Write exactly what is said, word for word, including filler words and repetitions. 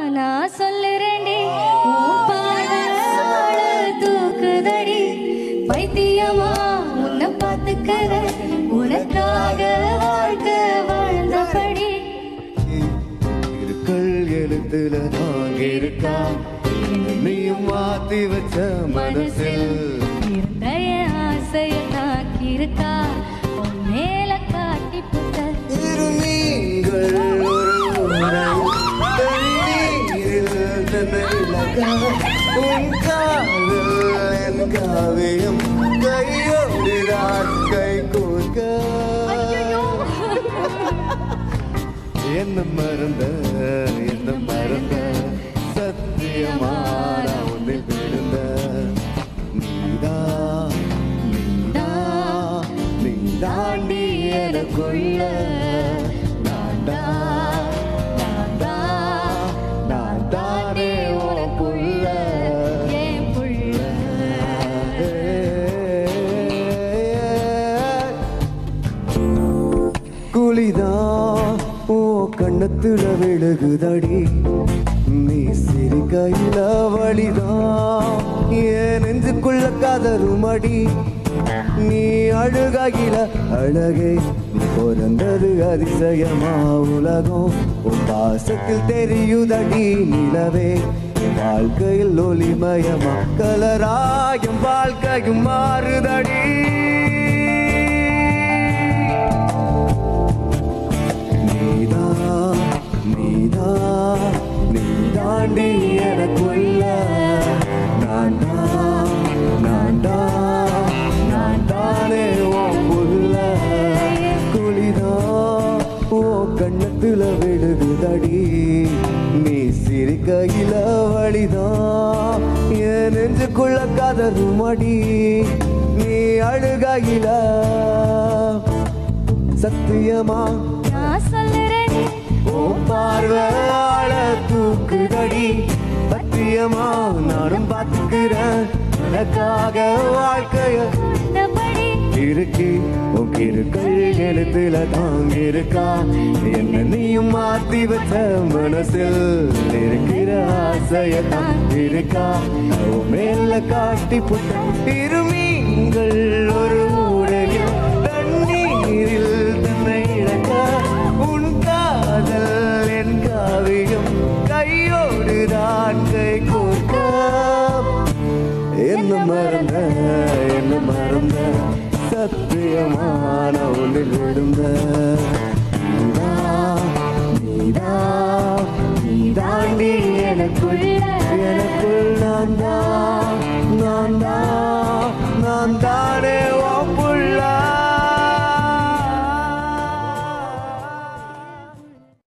நான் சொல்லுறேன்டி உன் பார்வை தூக்குதடி பைத்தியமா உன்னை பார்த்துக்கிற உனக்காக வாழ்க்கை வாழ்ந்தபடி இருக்கள் எழுத்துல நாங்க இருக்கா நீயும் மாத்தி வச்ச மனசில் இருந்த ஆசைய தாக்கி இருக்கா உன் மேல காட்டி புட்ட நீங்கள் உன் காதல் என் காவியம் கையோடுதான் கை கோர்க்க என்ன மறந்த என்ன மறந்த சத்தியமா உன்னை விழுந்த நீதா நீதா நீ தாண்டி எனக்குள்ள நான்டா நான்டா நான் தானே உனக்குள்ள ஏன் புள்ள குளிதா ஓ கண்ணத்துல விழுகுதடி நீ சிரிக்கையில வழிதான் ஏன் நெஞ்சுக்குள்ள கதறுமடி நீ அழுகையில அழகே பிறந்தது அதிசயமா உலகம் உன் பாசத்தில் தெரியுதடி நிலவே வாழ்க்கையில் ஒளிமயமா கலராயும் வாழ்க்கையும் மாறுதடி நீதா நீதா நீ தாண்டி எனக்குள்ள நான்டா நான்டா நான் தானே உன் புள்ள குளிதா ஓ கண்ணத்துல விழுகுதடி நீ சிரிக்கையில வழிதான் என் நெஞ்சுக்குள்ள கதறுமடி நீ அழுகையில சத்தியமா நான் சொல்லுறேன் ஓ பார்வையாள தூக்குதடி சத்தியமா நானும் பார்த்துக்கிறேன் எனக்காக வாழ்க்கைய இந்தபடி இருக்கி உன் இருக்கள் எழுத்துல தாங்க இருக்கா என்ன நீயும் மாத்தி வச்ச மனசில் இருக்கிற ஆசைய தான் இருக்கா உன் மேல காட்டி புட்ட இருமீங்கள் ஒரு ஊடலில் தண்ணீரில் தன்னை இழக்க உன் காதல் என் காவியம் கையோடுதான் கை கோர்க்க என்ன மறந்த என்ன மறந்த சத்தியமான ஒன்றில் விழுந்த நீதா நீதா நீ தாண்டி எனக்குள்ள